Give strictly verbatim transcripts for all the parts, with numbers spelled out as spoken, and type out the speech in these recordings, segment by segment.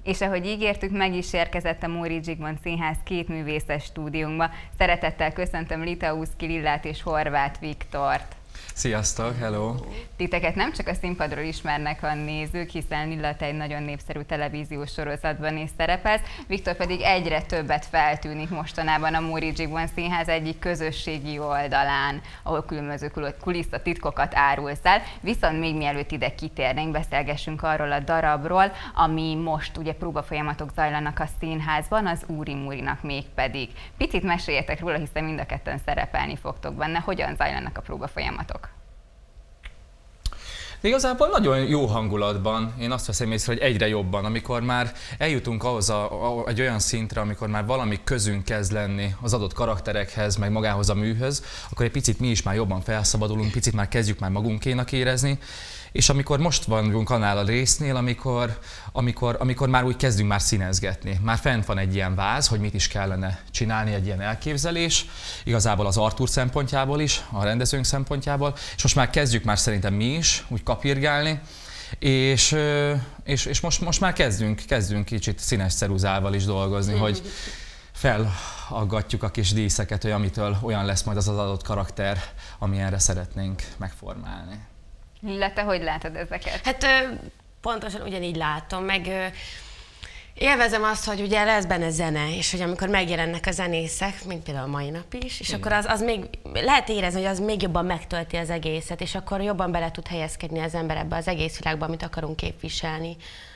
És ahogy ígértük, meg is érkezett a Móricz Zsigmond Színház két művészes stúdiónkba. Szeretettel köszöntöm Litauszki Lillát és Horváth Viktort. Sziasztok, hello! Titeket nem csak a színpadról ismernek a nézők, hiszen Lilla, te egy nagyon népszerű televíziós sorozatban is szerepelsz, Viktor pedig egyre többet feltűnik mostanában a Móricz Zsigmond Színház egyik közösségi oldalán, ahol különböző kulisszatitkokat árulsz el. Viszont még mielőtt ide kitérnénk, beszélgessünk arról a darabról, ami most ugye próbafolyamatok zajlanak a színházban, az Úri Múrinak mégpedig. Picit meséljetek róla, hiszen mind a ketten szerepelni fogtok benne. Hogyan zajlanak a próbafolyamatok? De igazából nagyon jó hangulatban, én azt veszem észre, hogy egyre jobban, amikor már eljutunk ahhoz a, a, egy olyan szintre, amikor már valami közünk kezd lenni az adott karakterekhez, meg magához a műhöz, akkor egy picit mi is már jobban felszabadulunk, picit már kezdjük már magunkénak érezni, és amikor most vagyunk annál a résznél, amikor, amikor, amikor már úgy kezdünk már színezgetni, már fent van egy ilyen váz, hogy mit is kellene csinálni, egy ilyen elképzelés, igazából az Artúr szempontjából is, a rendezőnk szempontjából, és most már kezdjük már szerintem mi is úgy kapirgálni, és, és, és most, most már kezdünk, kezdünk kicsit színes ceruzával is dolgozni, hogy felaggatjuk a kis díszeket, hogy amitől olyan lesz majd az az adott karakter, amilyenre szeretnénk megformálni. Lilla, te hogy látod ezeket? Hát pontosan ugyanígy látom, meg élvezem azt, hogy ugye lesz benne zene, és hogy amikor megjelennek a zenészek, mint például a mai nap is, és igen, akkor az, az még lehet érezni, hogy az még jobban megtölti az egészet, és akkor jobban bele tud helyezkedni az ember ebbe az egész világba, amit akarunk képviselni.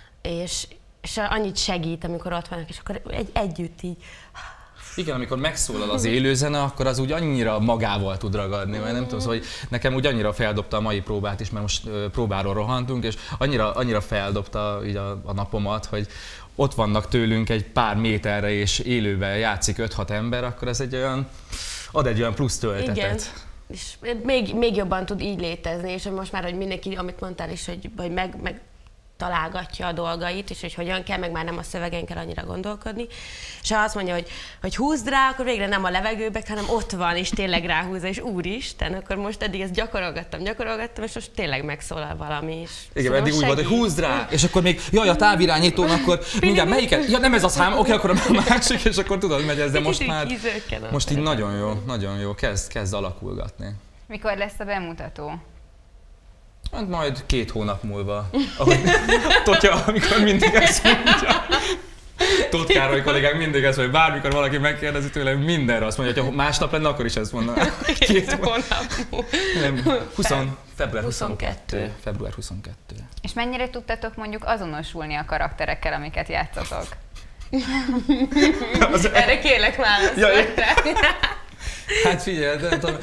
És, és annyit segít, amikor ott vannak, és akkor egy, együtt így... Igen, amikor megszólal az élőzene, akkor az úgy annyira magával tud ragadni, mert nem tudom, szóval, hogy nekem úgy annyira feldobta a mai próbát is, mert most próbáról rohantunk, és annyira, annyira feldobta így a, a napomat, hogy ott vannak tőlünk egy pár méterre, és élőben játszik öt-hat ember, akkor ez egy olyan, ad egy olyan plusz töltetet. Igen. És még, még jobban tud így létezni, és most már, hogy mindenki, amit mondtál is, hogy, hogy meg, meg találgatja a dolgait, és hogy hogyan kell, meg már nem a szövegen kell annyira gondolkodni. És ha azt mondja, hogy, hogy húzd rá, akkor végre nem a levegőbe, hanem ott van, és tényleg ráhúzza, és úristen, akkor most eddig ezt gyakorolgattam, gyakorolgattam, és most tényleg megszólal valami is. Igen, szóval eddig úgy volt, hogy húzd rá, és akkor még, jaj, a távirányítón, akkor mindjárt melyiket? Ja, nem ez a szám, oké, akkor a másik, és akkor tudod, megy ez, de most már, most így nagyon jó, nagyon jó, kezd, kezd alakulgatni. Mikor lesz a bemutató? Hát majd két hónap múlva, ahogy Totya, amikor mindig ezt mondja. Tóth Károly kollégák mindig ezt mondja, bármikor valaki megkérdezi tőlem, mindenre azt mondja, hogy ha másnap lenne, akkor is ezt mondaná. Két hónap múlva. február huszonkettő. február huszonkettő. És mennyire tudtatok mondjuk azonosulni a karakterekkel, amiket játszatok? Erre kérlek választ. Ja, hát figyelj, de nem tudom.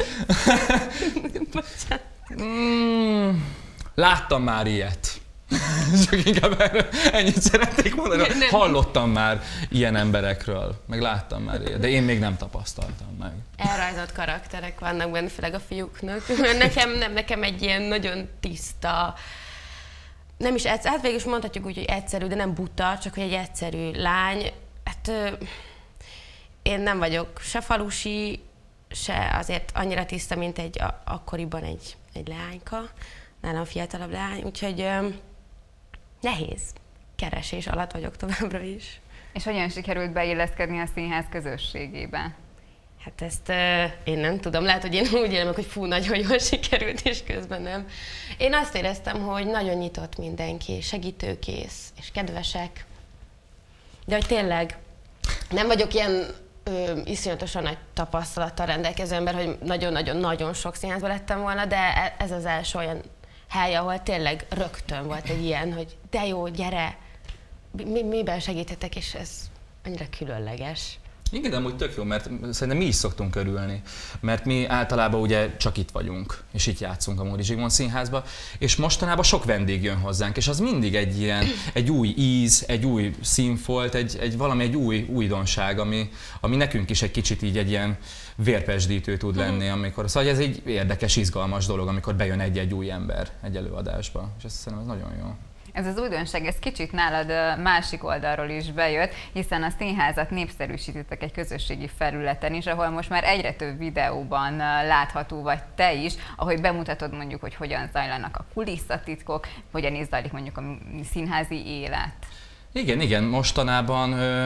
Mm, láttam már ilyet. Csak inkább erről ennyit szeretnék mondani. Hallottam már ilyen emberekről, meg láttam már ilyet, de én még nem tapasztaltam meg. Elrajzolt karakterek vannak benne, főleg a fiúknak. Nekem, nem, nekem egy ilyen nagyon tiszta, nem is egyszerű, hát végül is mondhatjuk úgy, hogy egyszerű, de nem buta, csak hogy egy egyszerű lány. Hát én nem vagyok se falusi, se azért annyira tiszta, mint egy akkoriban egy, egy leányka, nálam fiatalabb leány, úgyhogy öm, nehéz. Keresés alatt vagyok továbbra is. És hogyan sikerült beilleszkedni a színház közösségébe? Hát ezt uh, én nem tudom, lehet, hogy én úgy élem, hogy fú, nagyon jól sikerült, és közben nem. Én azt éreztem, hogy nagyon nyitott mindenki, segítőkész, és kedvesek. De hogy tényleg nem vagyok ilyen Ö, iszonyatosan nagy tapasztalattal rendelkező ember, hogy nagyon-nagyon-nagyon sok színházban lettem volna, de ez az első olyan hely, ahol tényleg rögtön volt egy ilyen, hogy de jó, gyere, mi, miben segíthetek, és ez annyira különleges. Igen, de amúgy tök jó, mert szerintem mi is szoktunk örülni, mert mi általában ugye csak itt vagyunk, és itt játszunk a Móricz Zsigmond Színházba, és mostanában sok vendég jön hozzánk, és az mindig egy ilyen, egy új íz, egy új színfolt, egy, egy valami egy új újdonság, ami, ami nekünk is egy kicsit így egy ilyen vérpesdítő tud lenni, amikor, szóval ez egy érdekes, izgalmas dolog, amikor bejön egy-egy új ember egy előadásba, és ezt szerintem ez nagyon jó. Ez az újdonság, ez kicsit nálad másik oldalról is bejött, hiszen a színházat népszerűsítettek egy közösségi felületen is, ahol most már egyre több videóban látható vagy te is, ahogy bemutatod mondjuk, hogy hogyan zajlanak a kulisszatitkok, hogyan is zajlik mondjuk a színházi élet. Igen, igen, mostanában ö,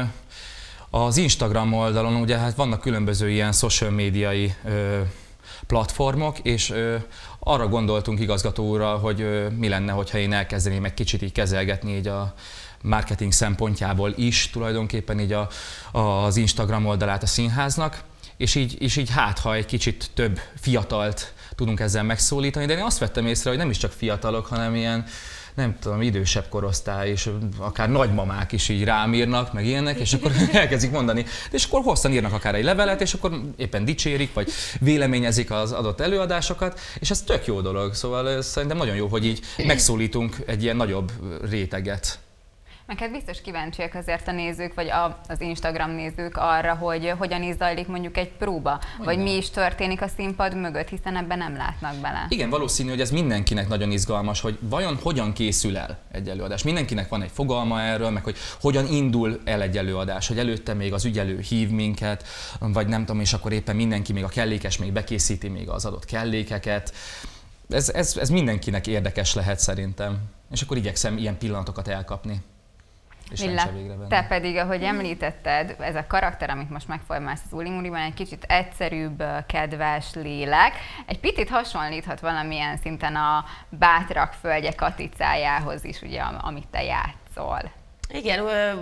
az Instagram oldalon ugye hát vannak különböző ilyen social médiai ö, platformok, és ö, arra gondoltunk igazgató úrral, hogy ö, mi lenne, hogyha én elkezdeném egy kicsit így kezelgetni így a marketing szempontjából is tulajdonképpen így a, az Instagram oldalát a színháznak, és így, és így hát, ha egy kicsit több fiatalt tudunk ezzel megszólítani, de én azt vettem észre, hogy nem is csak fiatalok, hanem ilyen, nem tudom, idősebb korosztály, és akár nagymamák is így rám írnak, meg ilyenek, és akkor elkezdik mondani. És akkor hosszan írnak akár egy levelet, és akkor éppen dicsérik, vagy véleményezik az adott előadásokat, és ez tök jó dolog. Szóval ez szerintem nagyon jó, hogy így megszólítunk egy ilyen nagyobb réteget. Meg hát biztos kíváncsiak azért a nézők, vagy a, az Instagram nézők arra, hogy hogyan is zajlik mondjuk egy próba, Olyan. vagy mi is történik a színpad mögött, hiszen ebben nem látnak bele. Igen, valószínű, hogy ez mindenkinek nagyon izgalmas, hogy vajon hogyan készül el egy előadás. Mindenkinek van egy fogalma erről, meg hogy hogyan indul el egy előadás, hogy előtte még az ügyelő hív minket, vagy nem tudom, és akkor éppen mindenki még a kellékes még bekészíti még az adott kellékeket. Ez, ez, ez mindenkinek érdekes lehet szerintem. És akkor igyekszem ilyen pillanatokat elkapni. Milla, te pedig, ahogy említetted, ez a karakter, amit most megformálsz az Ulimuriban, egy kicsit egyszerűbb, kedves lélek. Egy picit hasonlíthat valamilyen szinten a Bátrak földje Katicájához is, ugye, amit te játszol. Igen,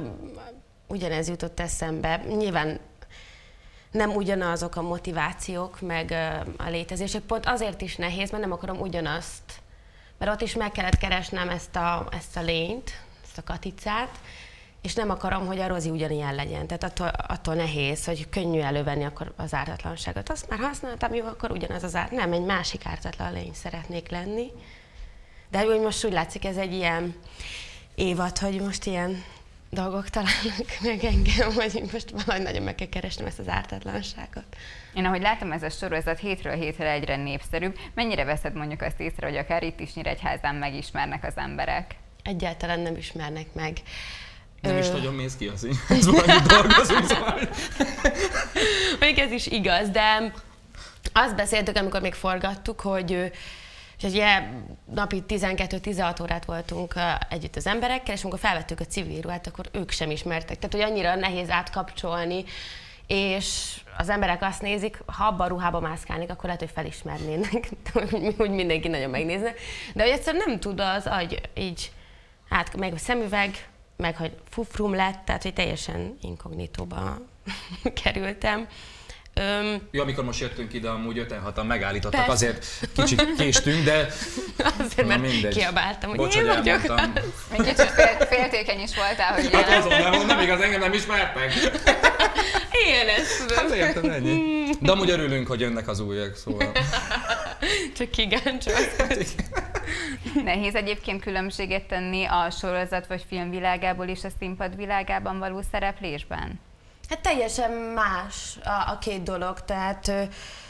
ugyanez jutott eszembe. Nyilván nem ugyanazok a motivációk, meg a létezések. Pont azért is nehéz, mert nem akarom ugyanazt. Mert ott is meg kellett keresnem ezt a, ezt a lényt, a Katicát, és nem akarom, hogy a Rozi ugyanilyen legyen. Tehát attól, attól nehéz, hogy könnyű elővenni akkor az ártatlanságot. Azt már használtam, jó, akkor ugyanaz az árt. Nem, egy másik ártatlan lény szeretnék lenni. De úgy most úgy látszik, ez egy ilyen évad, hogy most ilyen dolgok találnak meg engem, hogy most valahogy nagyon meg kell keresnem ezt az ártatlanságot. Én ahogy látom, ez a sorozat hétről hétre egyre népszerűbb. Mennyire veszed mondjuk azt észre, hogy akár itt is Nyíregyházán megismernek az emberek? Egyáltalán nem ismernek meg. Nem Ö... is nagyon mész ki a színházban, hogy dolgozunk, szóval. Még ez is igaz, de azt beszéltük, amikor még forgattuk, hogy és ugye napi tizenkettő-tizenhat órát voltunk együtt az emberekkel, és amikor felvettük a civil ruhát, akkor ők sem ismertek. Tehát, hogy annyira nehéz átkapcsolni, és az emberek azt nézik, ha abban a ruhában mászkálnék, akkor lehet, hogy felismernének, úgy mindenki nagyon megnézne. De hogy egyszerűen nem tud az agy így, hát meg a szemüveg, meg hogy fufrum lett, tehát hogy teljesen inkognitóba kerültem. Öm, Jó, amikor most jöttünk ide, amúgy öten-hatan megállítottak, persze. Azért kicsit késtünk, de azért, mert mindegy. Kiabáltam, hogy Bocs, én hogy vagyok. Egy kicsit fél, féltékeny is voltál, hogy hát azon, nem, nem igaz, engem nem ismertek. Ilyen ez, tudom. Hát értem, ennyi. De amúgy örülünk, hogy jönnek az újak, szóval. Csak kigáncsol. Nehéz egyébként különbséget tenni a sorozat vagy filmvilágából és a színpad világában való szereplésben? Hát teljesen más a, a két dolog, tehát ö,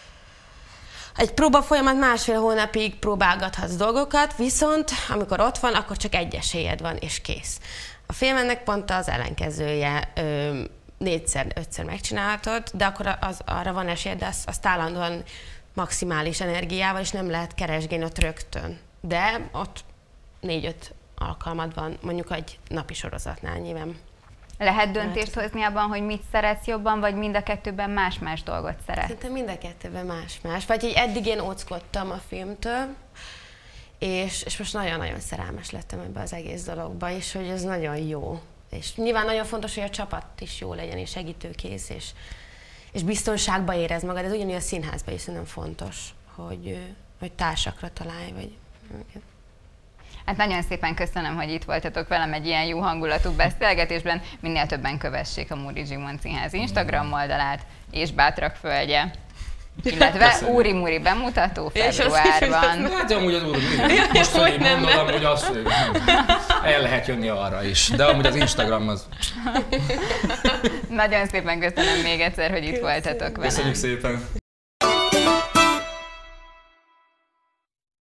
egy próba folyamat másfél hónapig próbálgathatsz dolgokat, viszont amikor ott van, akkor csak egy esélyed van, és kész. A filmennek pont az ellenkezője, ö, négyszer, ötször megcsinálhatod, de akkor az, arra van esélyed, de azt, azt állandóan maximális energiával, és nem lehet keresgélni ott rögtön. De ott négy-öt alkalmad van, mondjuk egy napi sorozatnál nyilván. Lehet döntést hozni abban, hogy mit szeretsz jobban, vagy mind a kettőben más-más dolgot szeretsz? Szerintem mind a kettőben más-más. Vagy így eddig én óckodtam a filmtől, és, és most nagyon-nagyon szerelmes lettem ebbe az egész dologba, és hogy ez nagyon jó. És nyilván nagyon fontos, hogy a csapat is jó legyen, és segítőkész, és, és biztonságban érez magad. Ez ugyanúgy a színházban is szerintem fontos, hogy, hogy társakra találj, vagy... Hát nagyon szépen köszönöm, hogy itt voltatok velem egy ilyen jó hangulatú beszélgetésben. Minél többen kövessék a Muri Zsigmond Színház Instagram oldalát és Bátrak földje, illetve Úri Muri bemutató februárban. Hát amúgy az Úri Muri. Most felé mondom, hogy azt el lehet jönni arra is, de amúgy az Instagram az... Nagyon szépen köszönöm még egyszer, hogy itt voltatok velem. Köszönjük szépen.